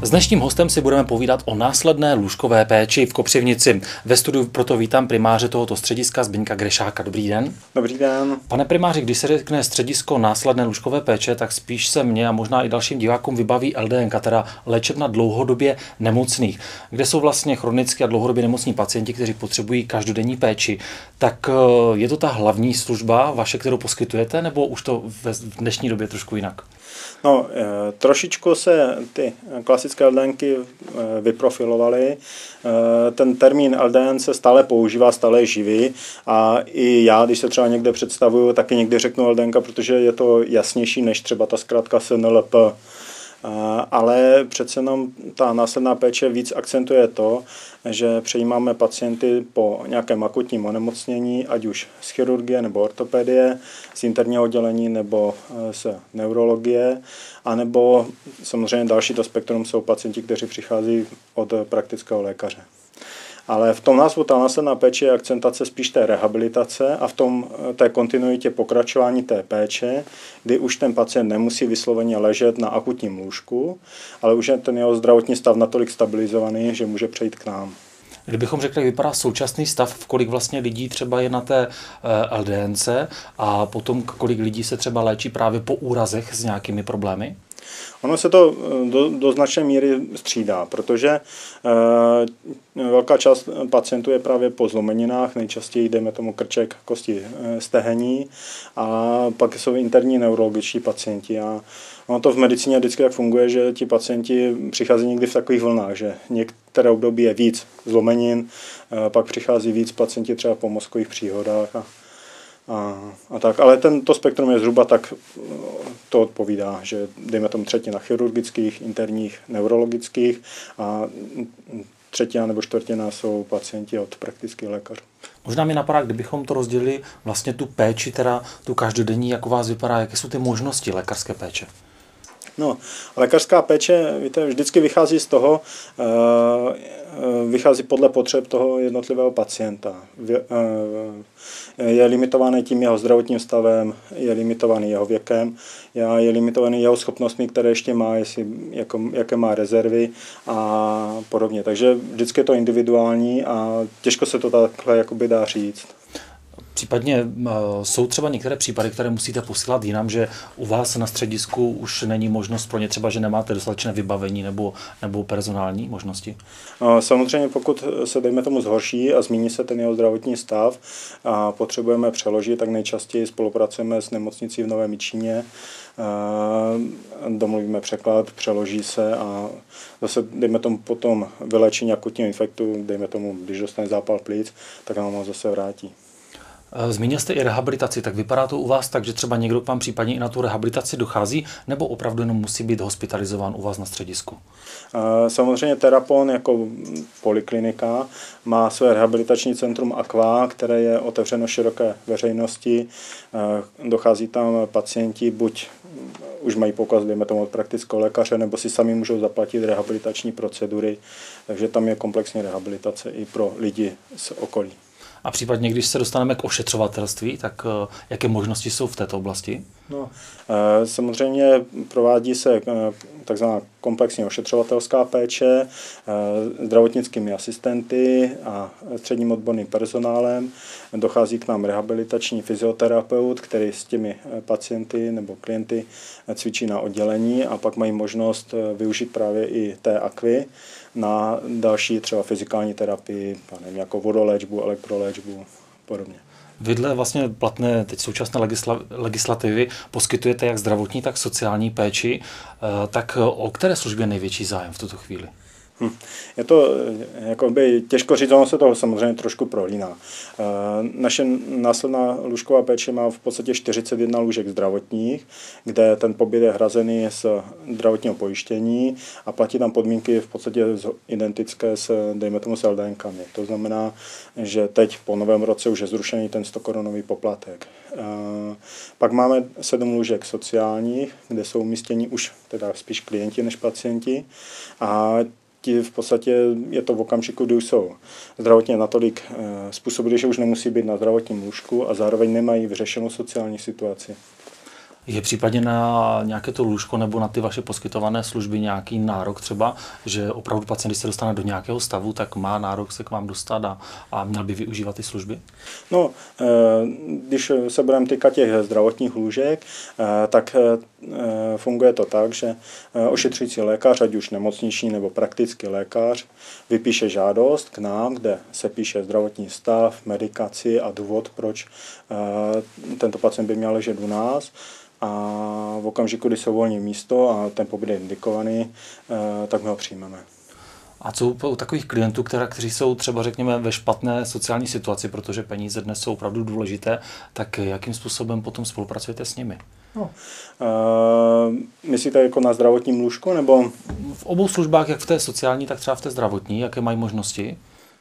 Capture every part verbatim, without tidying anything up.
S dnešním hostem si budeme povídat o následné lůžkové péči v Kopřivnici. Ve studiu proto vítám primáře tohoto střediska Zbyňka Grešáka. Dobrý den. Dobrý den. Pane primáři, když se řekne středisko následné lůžkové péče, tak spíš se mně a možná i dalším divákům vybaví L D N K, teda léčebna dlouhodobě nemocných, kde jsou vlastně chronicky a dlouhodobě nemocní pacienti, kteří potřebují každodenní péči. Tak je to ta hlavní služba vaše, kterou poskytujete, nebo už to v dnešní době trošku jinak? No, trošičku se ty klasické LDNky vyprofilovaly. Ten termín L D N se stále používá, stále je živý a i já, když se třeba někde představuju, taky někdy řeknu L D N K, protože je to jasnější než třeba ta zkrátka S N L P. Ale přece jenom ta následná péče víc akcentuje to, že přejímáme pacienty po nějakém akutním onemocnění, ať už z chirurgie nebo ortopedie, z interního oddělení nebo z neurologie, anebo samozřejmě další to spektrum jsou pacienti, kteří přichází od praktického lékaře. Ale v tom názvu ta následná péče je akcentace spíš té rehabilitace a v tom té kontinuitě pokračování té péče, kdy už ten pacient nemusí vysloveně ležet na akutním lůžku, ale už je ten jeho zdravotní stav natolik stabilizovaný, že může přejít k nám. Kdybychom řekli, jak vypadá současný stav, v kolik vlastně lidí třeba je na té L D N C a potom kolik lidí se třeba léčí právě po úrazech s nějakými problémy? Ono se to do, do značné míry střídá, protože e, velká část pacientů je právě po zlomeninách, nejčastěji jdeme tomu krček, kosti, e, stehení a pak jsou interní neurologičtí pacienti. A ono to v medicíně vždycky tak funguje, že ti pacienti přichází někdy v takových vlnách, že některé období je víc zlomenin, e, pak přichází víc pacienti třeba po mozkových příhodách a A, a tak, ale tento spektrum je zhruba tak, to odpovídá, že dejme tomu třetina chirurgických, interních, neurologických a třetina nebo čtvrtina jsou pacienti od praktických lékařů. Možná mi napadá, kdybychom to rozdělili vlastně tu péči, teda tu každodenní, jak u vás vypadá, jaké jsou ty možnosti lékařské péče? No, lékařská péče, víte, vždycky vychází z toho, vychází podle potřeb toho jednotlivého pacienta. Je limitovaný tím jeho zdravotním stavem, je limitovaný jeho věkem, je limitovaný jeho schopnostmi, které ještě má, jestli, jako, jaké má rezervy a podobně. Takže vždycky je to individuální a těžko se to takhle jakoby dá říct. Případně jsou třeba některé případy, které musíte posílat jinam, že u vás na středisku už není možnost pro ně třeba, že nemáte dostatečné vybavení nebo, nebo personální možnosti? Samozřejmě pokud se dejme tomu zhorší a změní se ten jeho zdravotní stav a potřebujeme přeložit, tak nejčastěji spolupracujeme s nemocnicí v Novém Jičíně, domluvíme překlad, přeloží se a zase dejme tomu potom vylečení akutního infektu, dejme tomu, když dostane zápal plic, tak nám ho zase vrátí. Zmínil jste i rehabilitaci, tak vypadá to u vás tak, že třeba někdo k vám případně i na tu rehabilitaci dochází, nebo opravdu jenom musí být hospitalizován u vás na středisku? Samozřejmě Terapon jako poliklinika má své rehabilitační centrum Aqua, které je otevřeno široké veřejnosti. Dochází tam pacienti, buď už mají poukaz, dejme tomu od praktického lékaře, nebo si sami můžou zaplatit rehabilitační procedury, takže tam je komplexní rehabilitace i pro lidi z okolí. A případně, když se dostaneme k ošetřovatelství, tak jaké možnosti jsou v této oblasti? No, samozřejmě provádí se takzvaná komplexní ošetřovatelská péče zdravotnickými asistenty a středním odborným personálem. Dochází k nám rehabilitační fyzioterapeut, který s těmi pacienty nebo klienty cvičí na oddělení a pak mají možnost využít právě i té akvy na další třeba fyzikální terapii, nevím, jako vodoléčbu, elektroléčbu a podobně. Vy dle vlastně platné teď současné legisla, legislativy poskytujete jak zdravotní, tak sociální péči. Tak o které službě je největší zájem v tuto chvíli? Hm. Je to jakoby těžko říct, ono se toho samozřejmě trošku prolíná. Naše následná lůžková péče má v podstatě čtyřicet jedna lůžek zdravotních, kde ten pobyt je hrazený z zdravotního pojištění a platí tam podmínky v podstatě identické s, dejme tomu, s LDNkami. To znamená, že teď po novém roce už je zrušený ten sto korunový poplatek. Pak máme sedm lůžek sociálních, kde jsou umístěni už teda spíš klienti než pacienti a ti v podstatě je to v okamžiku, kdy už jsou zdravotně natolik způsobili, že už nemusí být na zdravotním lůžku a zároveň nemají vyřešenou sociální situaci. Je případně na nějaké to lůžko nebo na ty vaše poskytované služby nějaký nárok třeba, že opravdu pacient, když se dostane do nějakého stavu, tak má nárok se k vám dostat a, a měl by využívat ty služby? No, když se budeme týkat těch zdravotních lůžek, tak funguje to tak, že ošetřující lékař, ať už nemocniční nebo praktický lékař, vypíše žádost k nám, kde se píše zdravotní stav, medikaci a důvod, proč tento pacient by měl ležet u nás. A v okamžiku, kdy se uvolní místo a ten pobyt je indikovaný, tak my ho přijmeme. A co u takových klientů, které, kteří jsou třeba, řekněme, ve špatné sociální situaci, protože peníze dnes jsou opravdu důležité, tak jakým způsobem potom spolupracujete s nimi? No. Uh, myslíte jako na zdravotním lůžku, nebo? V obou službách, jak v té sociální, tak třeba v té zdravotní, jaké mají možnosti?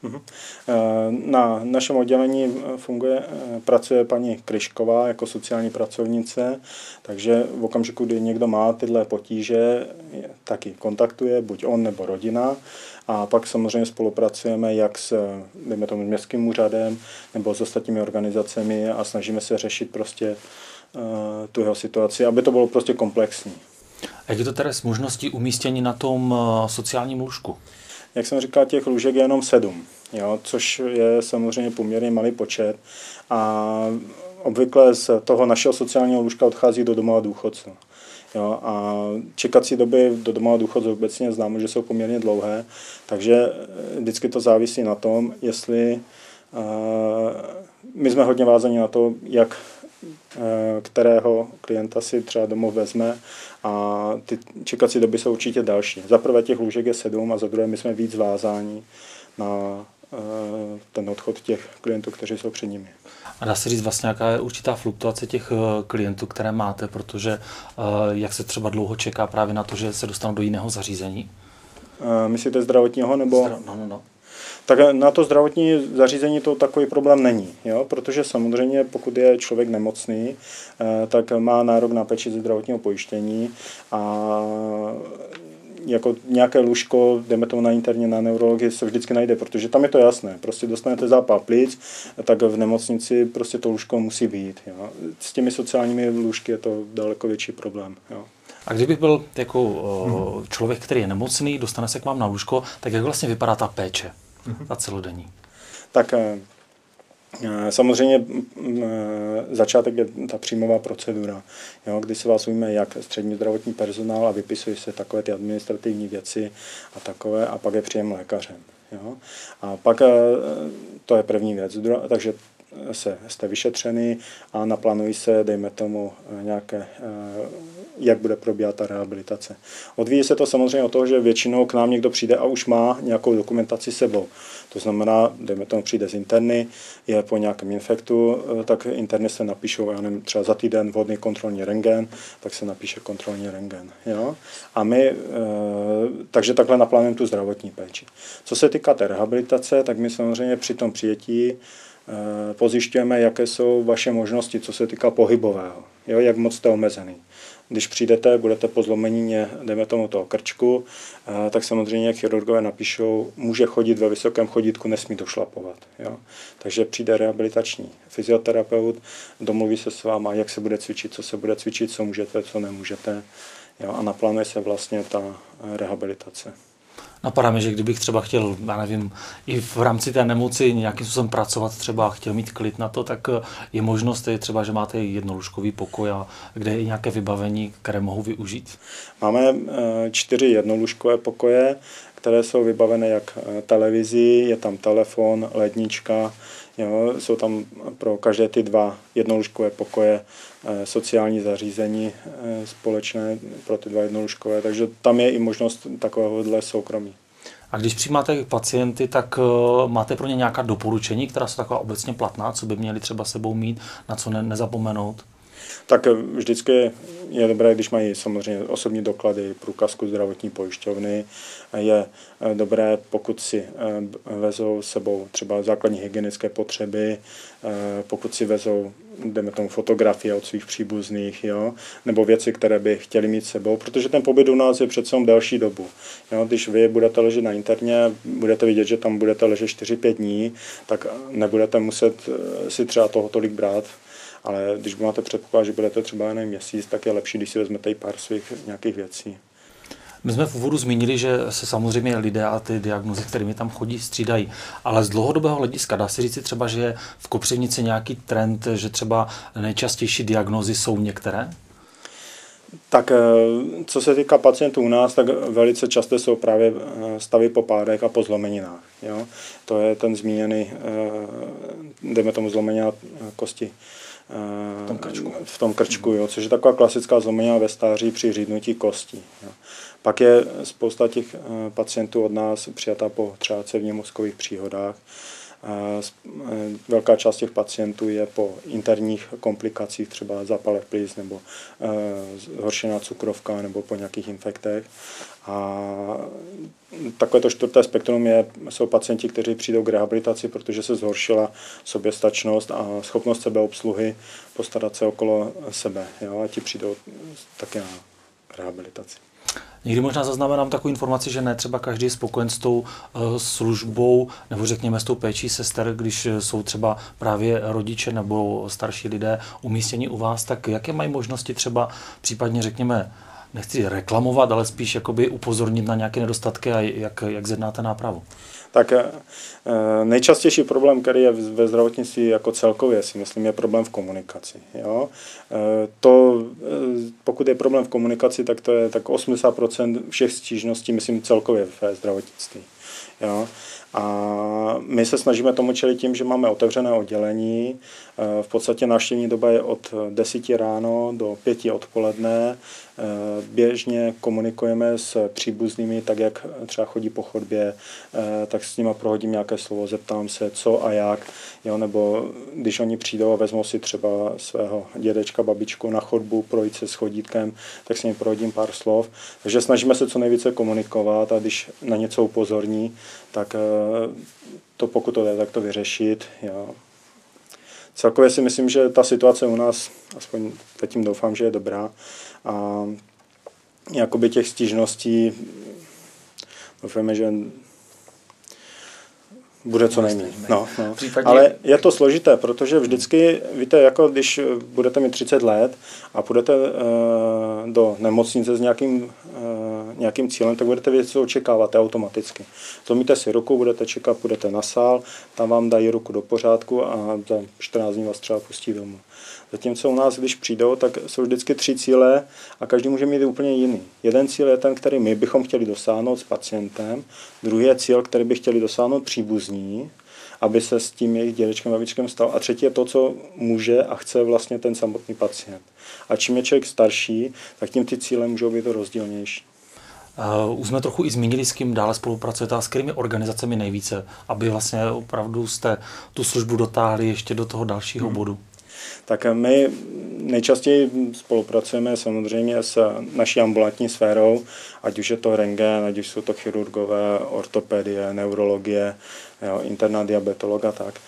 Na našem oddělení funguje, pracuje paní Kryšková jako sociální pracovnice, takže v okamžiku, kdy někdo má tyhle potíže, taky kontaktuje, buď on nebo rodina. A pak samozřejmě spolupracujeme jak s, dejme tomu, městským úřadem nebo s ostatními organizacemi a snažíme se řešit prostě uh, tu jeho situaci, aby to bylo prostě komplexní. Jak je to tedy s možností umístění na tom uh, sociálním lůžku? Jak jsem říkal, těch lůžek je jenom sedm, jo, což je samozřejmě poměrně malý počet a obvykle z toho našeho sociálního lůžka odchází do domova důchodců. Jo, a čekací doby do domova důchodců obecně známo, že jsou poměrně dlouhé, takže vždycky to závisí na tom, jestli uh, my jsme hodně vázaní na to, jak kterého klienta si třeba domov vezme a ty čekací doby jsou určitě další. Za prvé těch lůžek je sedm a za druhé my jsme víc vázáni na ten odchod těch klientů, kteří jsou před nimi. A dá se říct vlastně, jaká je určitá fluktuace těch klientů, které máte, protože jak se třeba dlouho čeká právě na to, že se dostanou do jiného zařízení? Myslíte zdravotního nebo? Zdra... No, no, no. Tak na to zdravotní zařízení to takový problém není, jo? Protože samozřejmě pokud je člověk nemocný, tak má nárok na péči ze zdravotního pojištění a jako nějaké lůžko, jdeme tomu na interně, na neurologii, se vždycky najde, protože tam je to jasné. Prostě dostanete zápal plic, tak v nemocnici prostě to lůžko musí být. Jo? S těmi sociálními lůžky je to daleko větší problém. Jo? A kdybych byl jako hmm. člověk, který je nemocný, dostane se k vám na lůžko, tak jak vlastně vypadá ta péče, hmm. ta celodenní? Tak samozřejmě začátek je ta příjmová procedura, jo, kdy se vás ujme jak střední zdravotní personál a vypisují se takové ty administrativní věci a takové, a pak je příjem lékařem. Jo. A pak to je první věc, takže se, jste vyšetřený a naplánují se, dejme tomu, nějaké, jak bude probíhat ta rehabilitace. Odvíjí se to samozřejmě od toho, že většinou k nám někdo přijde a už má nějakou dokumentaci sebou. To znamená, dejme tomu, přijde z interny, je po nějakém infektu, tak interny se napíšou, já nevím, třeba za týden vhodný kontrolní rentgen, tak se napíše kontrolní rentgen. Jo? A my, takže takhle naplánujeme tu zdravotní péči. Co se týká té rehabilitace, tak my samozřejmě při tom přijetí pozjišťujeme, jaké jsou vaše možnosti, co se týká pohybového, jo, jak moc jste omezený. Když přijdete, budete po zlomenině, dejme tomu toho krčku, tak samozřejmě chirurgové napíšou, může chodit ve vysokém chodítku, nesmí došlapovat. Jo. Takže přijde rehabilitační fyzioterapeut, domluví se s váma, jak se bude cvičit, co se bude cvičit, co můžete, co nemůžete, jo, a naplánuje se vlastně ta rehabilitace. Napadá mi, že kdybych třeba chtěl, já nevím, i v rámci té nemoci nějakým způsobem pracovat třeba a chtěl mít klid na to, tak je možnost je třeba, že máte jednolůžkový pokoj, a kde je nějaké vybavení, které mohu využít? Máme čtyři jednolůžkové pokoje, které jsou vybavené jak televizí, je tam telefon, lednička, jo, jsou tam pro každé ty dva jednolůžkové pokoje sociální zařízení společné pro ty dva jednolůžkové, takže tam je i možnost takovéhohle soukromí. A když přijímáte pacienty, tak máte pro ně nějaká doporučení, která jsou taková obecně platná, co by měli třeba sebou mít, na co ne, nezapomenout? Tak vždycky je dobré, když mají samozřejmě osobní doklady, průkazku zdravotní pojišťovny. Je dobré, pokud si vezou sebou třeba základní hygienické potřeby, pokud si vezou, jdeme tomu, fotografie od svých příbuzných, jo, nebo věci, které by chtěli mít sebou, protože ten pobyt u nás je přece delší dobu. Jo, když vy budete ležet na interně, budete vidět, že tam budete ležet čtyři pět dní, tak nebudete muset si třeba toho tolik brát. Ale když máte předpoklad, že budete třeba jen měsíc, tak je lepší, když si vezmete i pár svých nějakých věcí. My jsme v úvodu zmínili, že se samozřejmě lidé a ty diagnózy, kterými tam chodí, střídají. Ale z dlouhodobého hlediska dá se říct třeba, že je v Kopřivnici nějaký trend, že třeba nejčastější diagnózy jsou některé? Tak co se týká pacientů u nás, tak velice často jsou právě stavy po pádech a po zlomeninách. Jo? To je ten zmíněný, jdeme tomu zlomenina kosti v tom krčku, v tom krčku jo? Což je taková klasická zlomenina ve stáří při řídnutí kostí. Jo? Pak je spousta těch pacientů od nás přijatá po třeba cévně mozkových příhodách. Velká část těch pacientů je po interních komplikacích, třeba zápalech plic nebo zhoršená cukrovka nebo po nějakých infektech. A takové to čtvrté spektrum je, jsou pacienti, kteří přijdou k rehabilitaci, protože se zhoršila soběstačnost a schopnost sebeobsluhy postarat se okolo sebe. Jo? A ti přijdou také na rehabilitaci. Někdy možná zaznamenám takovou informaci, že ne třeba každý je spokojen s tou uh, službou nebo řekněme s tou péčí sester, když jsou třeba právě rodiče nebo starší lidé umístěni u vás, tak jaké mají možnosti třeba případně řekněme, nechci reklamovat, ale spíš jakoby upozornit na nějaké nedostatky a jak, jak zjednáte nápravu? Tak nejčastější problém, který je ve zdravotnictví jako celkově, si myslím, je problém v komunikaci. Jo? To, pokud je problém v komunikaci, tak to je tak osmdesát procent všech stížností, myslím, celkově ve zdravotnictví. Jo? A my se snažíme tomu čelit tím, že máme otevřené oddělení. V podstatě návštěvní doba je od deseti ráno do pěti odpoledne. Běžně komunikujeme s příbuznými, tak jak třeba chodí po chodbě, tak s nimi prohodím nějaké slovo, zeptám se, co a jak. Jo, nebo když oni přijdou a vezmou si třeba svého dědečka, babičku na chodbu, projít se s chodítkem, tak s nimi prohodím pár slov. Takže snažíme se co nejvíce komunikovat a když na něco upozorní, tak to pokud to jde, tak to vyřešit. Jo. Celkově si myslím, že ta situace u nás, aspoň zatím doufám, že je dobrá. A jakoby těch stížností doufáme, že bude co nejméně. No, no. Případně... Ale je to složité, protože vždycky, víte, jako když budete mít třicet let a půjdete uh, do nemocnice s nějakým, uh, nějakým cílem, tak budete vědět, co očekáváte automaticky. Zlomíte si ruku, budete čekat, půjdete na sál, tam vám dají ruku do pořádku a za čtrnáct dní vás třeba pustí domů. Zatímco u nás, když přijdou, tak jsou vždycky tři cíle a každý může mít úplně jiný. Jeden cíl je ten, který my bychom chtěli dosáhnout s pacientem, druhý je cíl, který by chtěli dosáhnout příbuzní, aby se s tím jejich dědečkem, babičkem stal. A třetí je to, co může a chce vlastně ten samotný pacient. A čím je člověk starší, tak tím ty cíle můžou být rozdílnější. Uh, už jsme trochu i zmínili, s kým dále spolupracujete a s kterými organizacemi nejvíce, aby vlastně opravdu jste tu službu dotáhli ještě do toho dalšího hmm. bodu. Tak my nejčastěji spolupracujeme samozřejmě s naší ambulantní sférou, ať už je to rentgen, ať už jsou to chirurgové, ortopedie, neurologie, jo, interná diabetolog a tak.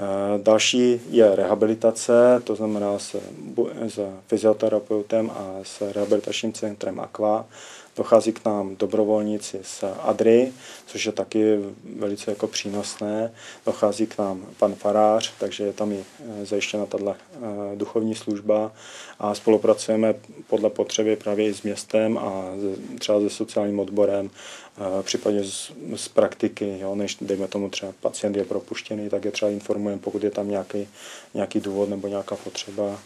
Další je rehabilitace, to znamená s, s fyzioterapeutem a s rehabilitačním centrem Aqua. Dochází k nám dobrovolníci z Adry, což je taky velice jako přínosné. Dochází k nám pan farář, takže je tam i zajištěna tato duchovní služba a spolupracujeme podle potřeby právě i s městem a třeba se sociálním odborem, případně z, z praktiky, jo, než dejme tomu třeba pacient je propuštěný, tak je třeba informujeme, pokud je tam nějaký, nějaký důvod nebo nějaká potřeba.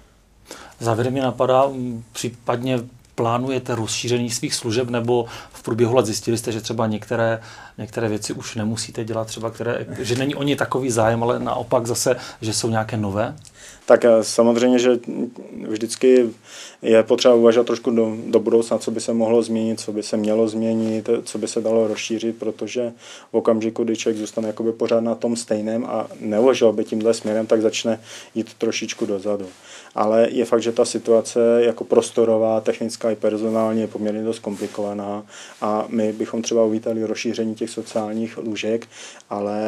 Závěrem mě napadá, případně plánujete rozšíření svých služeb nebo v průběhu let zjistili jste, že třeba některé, některé věci už nemusíte dělat, třeba které, že není o ně takový zájem, ale naopak zase, že jsou nějaké nové? Tak samozřejmě, že vždycky je potřeba uvažovat trošku do, do budoucna, co by se mohlo změnit, co by se mělo změnit, co by se dalo rozšířit, protože v okamžiku, kdy člověk zůstane jakoby pořád na tom stejném a neuvažoval by tímhle směrem, tak začne jít trošičku dozadu. Ale je fakt, že ta situace jako prostorová, technická i personální je poměrně dost komplikovaná a my bychom třeba uvítali rozšíření těch sociálních lůžek, ale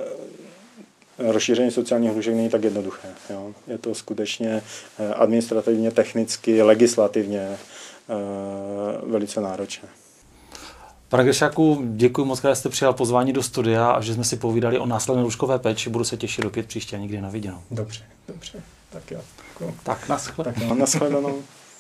rozšíření sociálních lůžek není tak jednoduché. Jo. Je to skutečně administrativně, technicky, legislativně velice náročné. Pane Gršáku, děkuji moc, že jste přijal pozvání do studia a že jsme si povídali o následné lůžkové péči. Budu se těšit opět příště, někdy na viděnou. Dobře, dobře, taky. jo. Tak naschle. Tak jo, nashledanou.